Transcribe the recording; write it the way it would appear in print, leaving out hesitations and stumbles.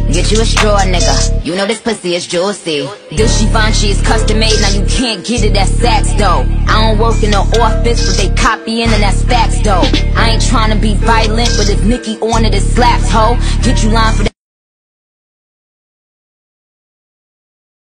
Get you a straw, nigga. You know this pussy is juicy. This Givenchy is custom made, now you can't get it at Saks, though. I don't work in the office, but they copying and that's facts, though. I ain't tryna be violent, but if Nicki on it, it slaps, ho. Get you line for that.